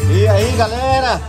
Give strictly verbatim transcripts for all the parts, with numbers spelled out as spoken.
E aí, galera,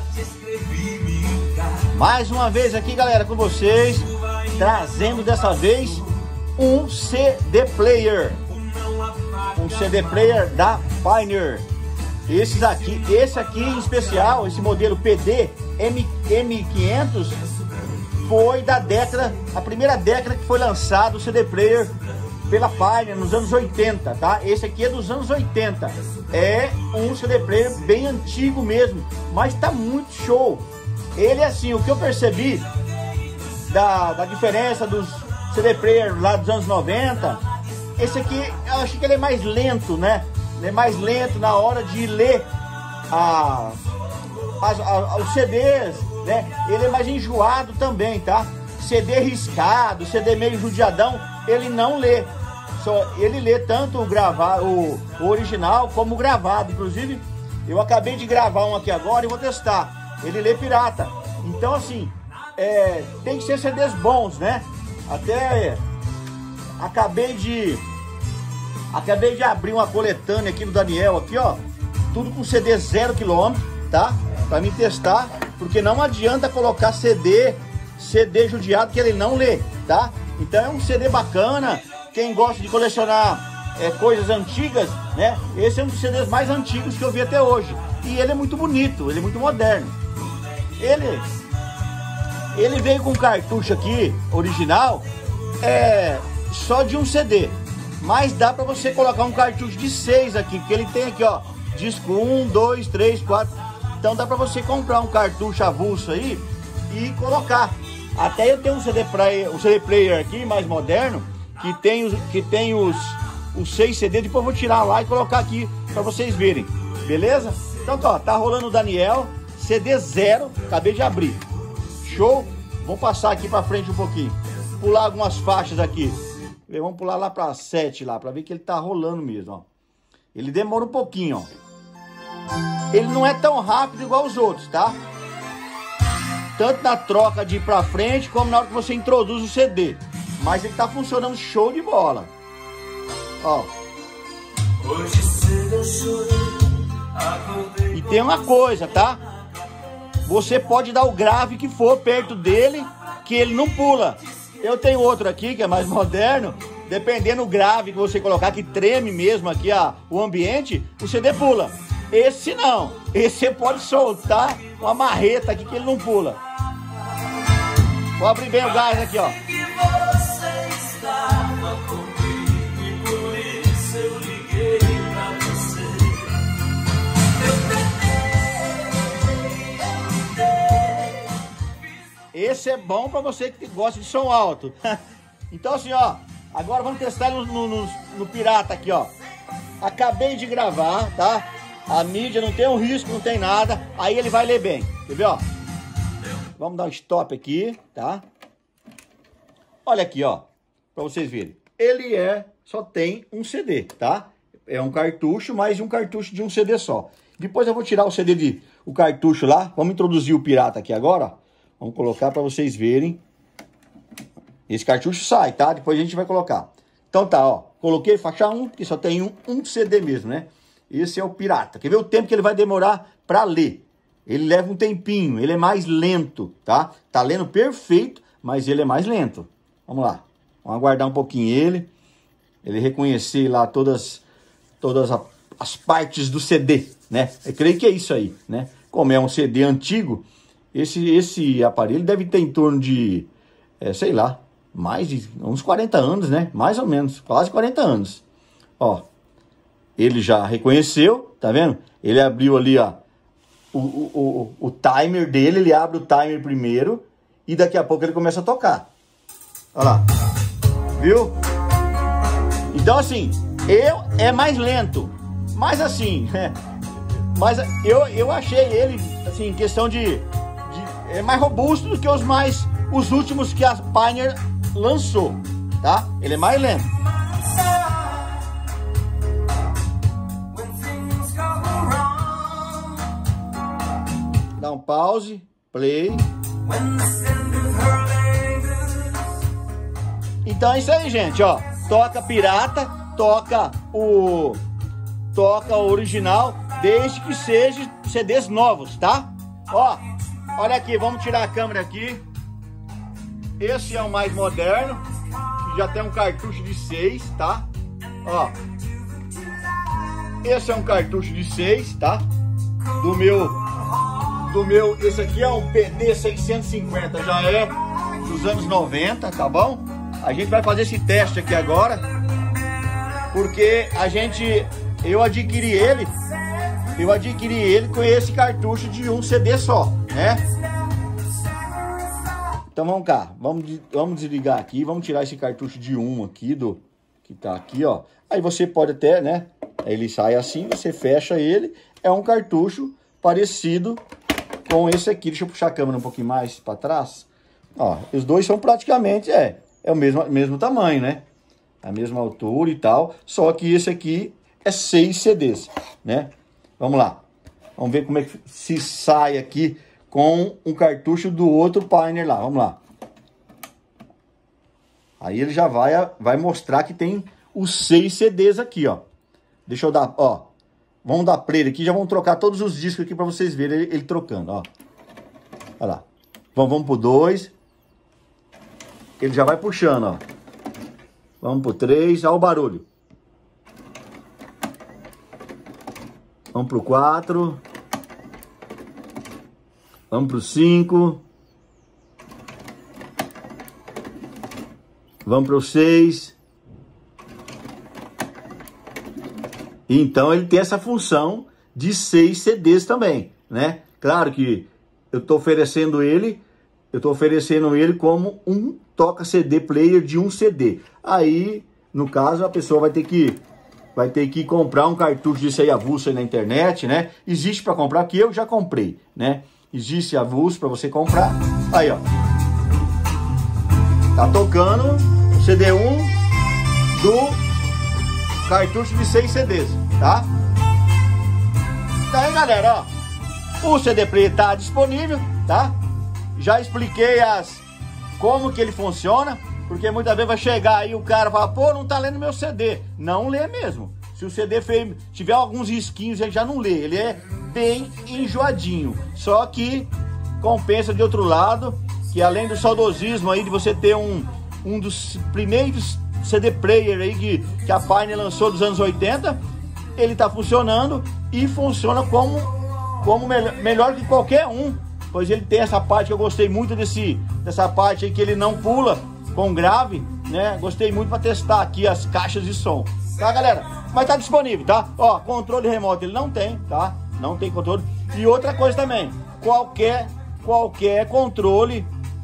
mais uma vez aqui, galera, com vocês, trazendo dessa vez um C D player, um C D player da Pioneer. Esses aqui, esse aqui em especial, esse modelo P D M quinhentos, foi da década, a primeira década que foi lançado o C D player pela Pioneer, nos anos oitenta, tá? Esse aqui é dos anos oitenta. É um C D player bem antigo mesmo, mas tá muito show. Ele, assim, o que eu percebi da, da diferença dos C D player lá dos anos noventa, esse aqui, eu acho que ele é mais lento, né? Ele é mais lento na hora de ler a, as, a, os C Ds, né? Ele é mais enjoado também, tá? C D riscado, C D meio judiadão, ele não lê. Só ele lê tanto o gravar o, o original como o gravado. Inclusive, eu acabei de gravar um aqui agora e vou testar. Ele lê pirata. Então, assim, é, tem que ser C Ds bons, né? Até acabei de acabei de abrir uma coletânea aqui do Daniel, aqui, ó, tudo com C D zero quilômetro, tá? Pra mim testar, porque não adianta colocar C D C D judiado que ele não lê, tá? Então é um C D bacana. Quem gosta de colecionar é, coisas antigas, né? Esse é um dos C Ds mais antigos que eu vi até hoje. E ele é muito bonito, ele é muito moderno. Ele, ele veio com cartucho aqui, original, é, só de um C D. Mas dá pra você colocar um cartucho de seis aqui, porque ele tem aqui, ó, disco um, dois, três, quatro. Então dá pra você comprar um cartucho avulso aí e colocar. Até eu tenho um C D player, um C D player aqui, mais moderno, que tem os, que tem os, os seis C D, depois eu vou tirar lá e colocar aqui para vocês verem, beleza? Então tá, ó, tá rolando o Daniel, C D zero, acabei de abrir, show? Vamos passar aqui para frente um pouquinho, pular algumas faixas aqui, vamos pular lá para sete lá, para ver que ele tá rolando mesmo, ó. Ele demora um pouquinho, ó. Ele não é tão rápido igual os outros, tá? Tanto na troca de ir para frente, como na hora que você introduz o C D. Mas ele tá funcionando show de bola. Ó. E tem uma coisa, tá? Você pode dar o grave que for perto dele, que ele não pula. Eu tenho outro aqui, que é mais moderno. Dependendo do grave que você colocar, que treme mesmo aqui a, o ambiente, o C D pula. Esse não. Esse você pode soltar uma marreta aqui que ele não pula. Vou abrir bem o gás aqui, ó. Esse é bom para você que gosta de som alto. Então assim, ó, agora vamos testar no, no, no, no pirata aqui, ó. Acabei de gravar, tá? A mídia não tem um risco, não tem nada. Aí ele vai ler bem, quer ver, ó? Vamos dar um stop aqui, tá? Olha aqui, ó, para vocês verem. Ele é, só tem um C D, tá? É um cartucho, mais um cartucho de um C D só. Depois eu vou tirar o C D de, o cartucho lá. Vamos introduzir o pirata aqui agora, ó. Vamos colocar para vocês verem. Esse cartucho sai, tá? Depois a gente vai colocar. Então tá, ó. Coloquei faixa um, que só tem um, um C D mesmo, né? Esse é o pirata. Quer ver o tempo que ele vai demorar para ler? Ele leva um tempinho, ele é mais lento, tá? Tá lendo perfeito, mas ele é mais lento. Vamos lá. Vamos aguardar um pouquinho ele. Ele reconhecer lá todas, todas a, as partes do C D, né? Eu creio que é isso aí, né? Como é um C D antigo, esse, esse aparelho deve ter em torno de, é, sei lá, mais de uns quarenta anos, né? Mais ou menos, quase quarenta anos. Ó, ele já reconheceu, tá vendo? Ele abriu ali, ó, o, o, o, o timer dele, ele abre o timer primeiro e daqui a pouco ele começa a tocar. Olha lá, viu? Então assim, eu é mais lento, mas assim, mas eu, eu achei ele, assim, em questão de, de é mais robusto do que os mais, os últimos que a Pioneer lançou, tá? Ele é mais lento. Dá um pause, play. Então é isso aí, gente, ó. Toca pirata, toca o toca o original, desde que sejam C Ds novos, tá? Ó, olha aqui, vamos tirar a câmera aqui. Esse é o mais moderno, que já tem um cartucho de seis, tá? Ó, esse é um cartucho de seis, tá? Do meu, do meu, esse aqui é um P D seiscentos e cinquenta, já é dos anos noventa, tá bom? A gente vai fazer esse teste aqui agora, porque a gente, eu adquiri ele, eu adquiri ele com esse cartucho de um C D só, né? Então vamos cá, vamos, vamos desligar aqui, vamos tirar esse cartucho de um aqui, do que tá aqui, ó. Aí você pode até, né, ele sai assim, você fecha ele, é um cartucho parecido com esse aqui. Deixa eu puxar a câmera um pouquinho mais para trás. Ó, os dois são praticamente, é, é o mesmo, mesmo tamanho, né? A mesma altura e tal, só que esse aqui é seis C Ds, né? Vamos lá, vamos ver como é que se sai aqui com um cartucho do outro Pioneer lá, vamos lá. Aí ele já vai, vai mostrar que tem os seis C Ds aqui, ó. Deixa eu dar, ó. Vamos dar play aqui, já vamos trocar todos os discos aqui para vocês verem ele, ele trocando, ó. Olha lá. Vamos, vamos pro dois. Ele já vai puxando, ó. Vamos pro três, olha o barulho. Vamos pro quatro. Vamos pro cinco. Vamos pro seis. Então ele tem essa função de seis C Ds também, né? Claro que eu tô oferecendo ele, eu tô oferecendo ele como um toca C D player de um C D. Aí, no caso, a pessoa vai ter que vai ter que comprar um cartucho desse aí avulso aí na internet, né? Existe para comprar, que eu já comprei, né? Existe avulso para você comprar. Aí, ó. Tá tocando o C D um do cartucho de seis C Ds, tá? Então aí, galera, ó, o C D Player tá disponível, tá? Já expliquei as como que ele funciona, porque muitas vezes vai chegar aí o cara fala, pô, não tá lendo meu C D. Não lê mesmo. Se o C D feio, tiver alguns risquinhos, ele já não lê. Ele é bem enjoadinho. Só que compensa de outro lado, que além do saudosismo aí de você ter um, um dos primeiros C D player aí que, que a Pioneer lançou dos anos oitenta, ele tá funcionando e funciona como, como me melhor que qualquer um, pois ele tem essa parte que eu gostei muito desse, dessa parte aí que ele não pula com grave, né? Gostei muito para testar aqui as caixas de som, tá, galera? Mas tá disponível, tá? Ó, controle remoto ele não tem, tá? Não tem controle. E outra coisa também, qualquer, qualquer controle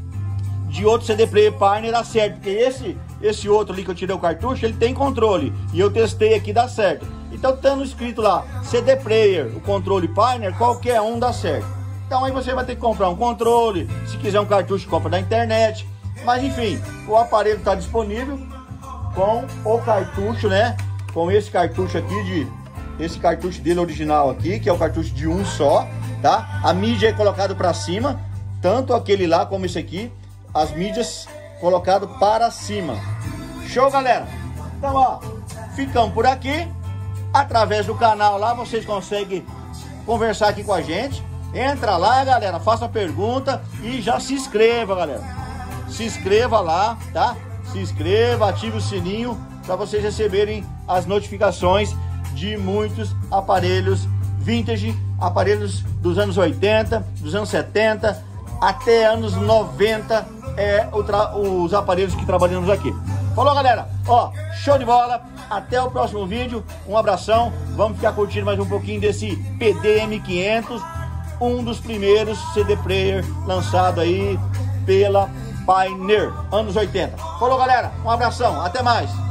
de outro C D player Pioneer dá certo, porque esse esse outro ali que eu tirei o cartucho, ele tem controle, e eu testei aqui, dá certo. Então, estando escrito lá, C D player, o controle Pioneer, qualquer um dá certo. Então aí você vai ter que comprar um controle, se quiser um cartucho, compra da internet. Mas enfim, o aparelho está disponível com o cartucho, né? Com esse cartucho aqui, de esse cartucho dele original aqui, que é o cartucho de um só, tá? A mídia é colocada para cima, tanto aquele lá como esse aqui, as mídias colocado para cima. Show, galera? Então, ó, ficamos por aqui. Através do canal lá, vocês conseguem conversar aqui com a gente. Entra lá, galera, faça pergunta e já se inscreva, galera. Se inscreva lá, tá? Se inscreva, ative o sininho para vocês receberem as notificações de muitos aparelhos vintage, aparelhos dos anos oitenta, dos anos setenta, até anos noventa. É o os aparelhos que trabalhamos aqui. Falou, galera? Ó, show de bola. Até o próximo vídeo. Um abração. Vamos ficar curtindo mais um pouquinho desse P D M quinhentos, um dos primeiros C D player lançado aí pela Pioneer, anos oitenta. Falou, galera? Um abração. Até mais.